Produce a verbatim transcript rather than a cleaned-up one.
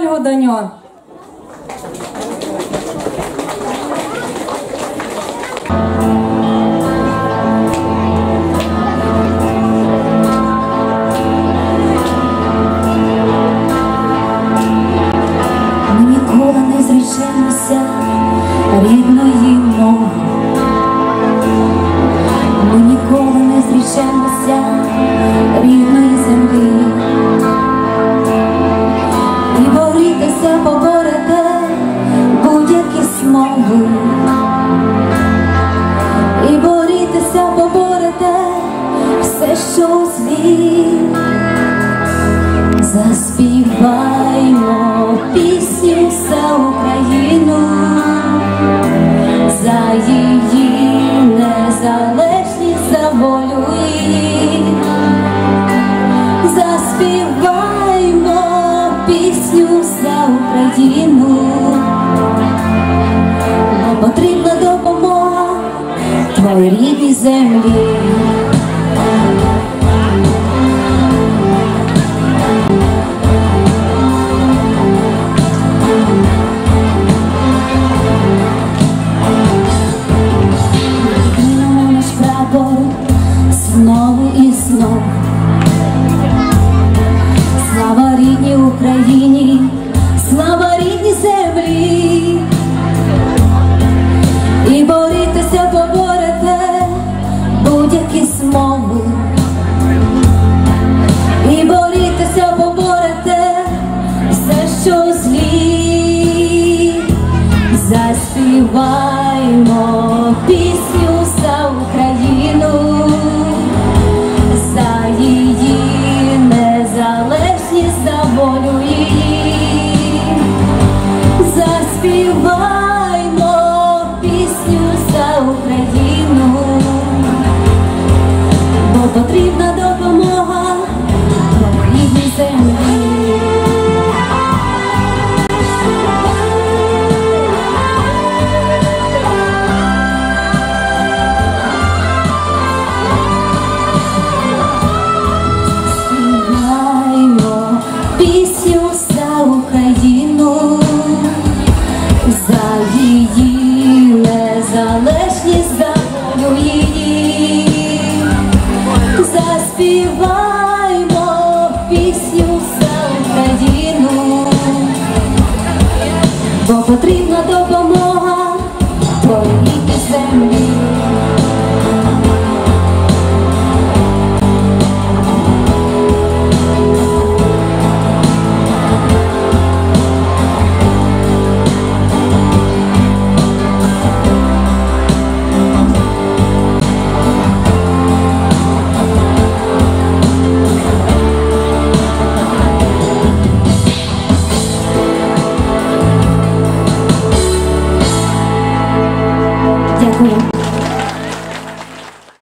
Ольгу Даньон. Ми ніколи не зречемося рідної мови, ми ніколи не зречемося рідної землі. І борітеся, поборете будь-які смови, і борітеся, поборете все, що у злі. Заспіваймо пісню за Україну, за її незалежність, за волю її. Заспіваймо пісню за Україну, бо потрібна допомога твоїй рідній землі. Знову і знову. Слава рідній Україні, слава рідній землі. І борітеся, поборете будь-які смови, і борітеся, поборете все, що злі. Заспіваймо пісню за Україну, за її незалежність, за волю її. Заспіваймо пісню за Україну, бо потрібна допомога твоїй рідній землі. Пісню за Україну, за її незалежність, за волю її. Заспіваймо пісню за Україну, бо потрібна допомога.